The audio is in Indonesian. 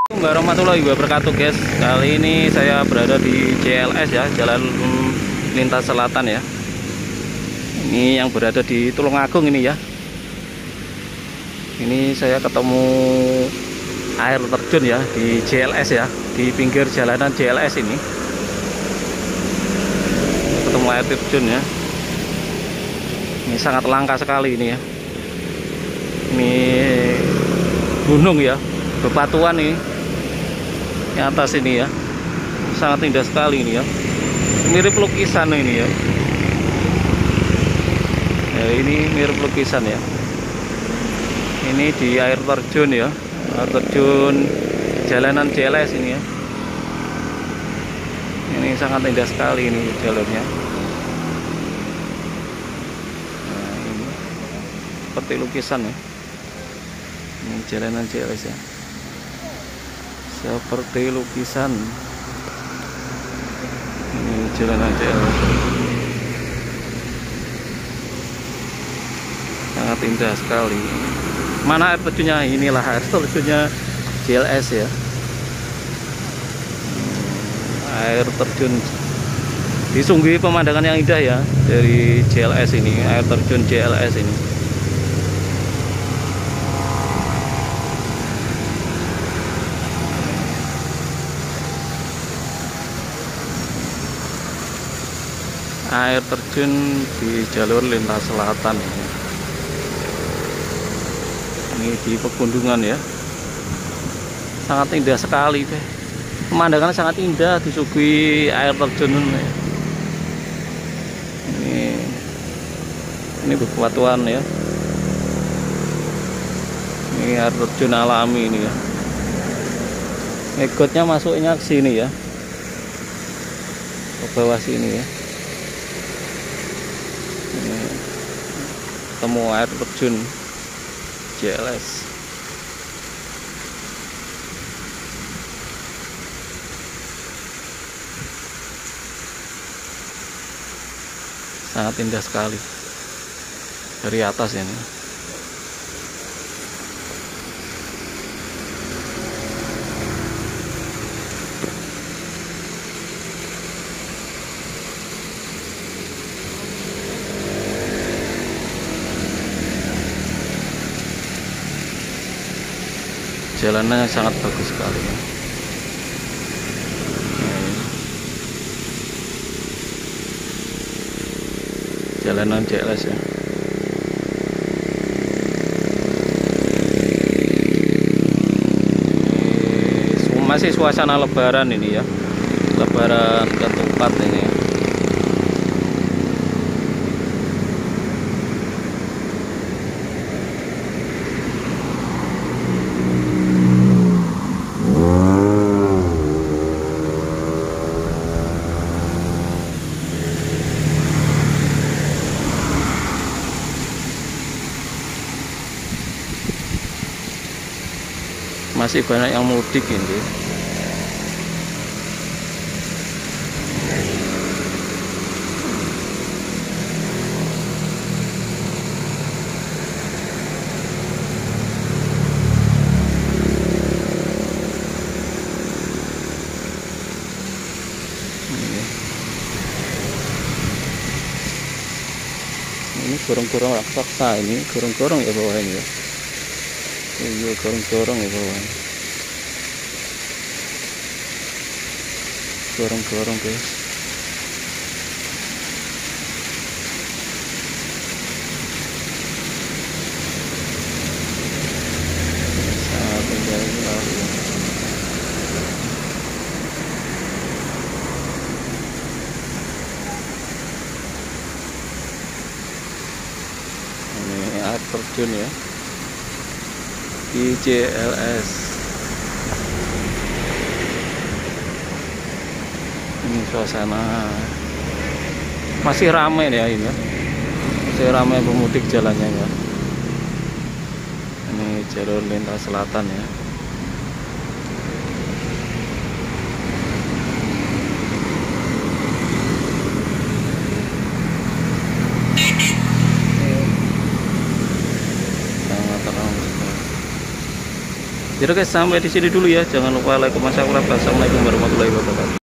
Warahmatullahi wabarakatuh guys. Kali ini saya berada di JLS ya, Jalan Lintas Selatan ya. Ini yang berada di Tulungagung ini ya. Ini saya ketemu air terjun ya di JLS ya, di pinggir jalanan JLS ini. Ketemu air terjun ya. Ini sangat langka sekali ini ya. Ini gunung ya, bebatuan ini. Yang atas ini ya, sangat indah sekali ini ya, mirip lukisan ini ya. Ini mirip lukisan ya. Ini di air terjun ya, air terjun jalanan JLS ini ya. Ini sangat indah sekali ini jalurnya. Nah, ini seperti lukisan ya. Ini jalanan JLS ya, seperti lukisan. Ini jalanan JLS sangat indah sekali. Mana air terjunnya? Inilah air terjunnya JLS ya. Air terjun, disungguhi pemandangan yang indah ya dari JLS ini, air terjun JLS ini. Air terjun di jalur lintas selatan ini. Ini di pegunungan ya, sangat indah sekali deh. Pemandangan sangat indah, disuguhi air terjun ini. Ini bebatuan ya. Ini air terjun alami ini ya. Ngikutnya masuknya ke sini ya, ke bawah sini ya. Ketemu air terjun JLS. Sangat indah sekali dari atas ini. Jalanannya sangat bagus sekali ya. Jalanan JLS ya. Masih suasana lebaran ini ya, lebaran ketupat ini ya. Masih banyak yang mudik ini. Ini gorong-gorong raksasa, ini gorong-gorong ya bawah ini ya. Iya, gorong-gorong ya bawah. Gorong-gorong guys. Sangat indah sekali. Ini air terjun ya di JLS. Ini suasana masih ramai ya ini ya. Masih ramai pemudik jalannya ya. Ini jalur lintas selatan ya. Sangat terang sekali. Jadi guys, sampai di sini dulu ya. Jangan lupa like, comment, subscribe. Assalamualaikum warahmatullahi wabarakatuh.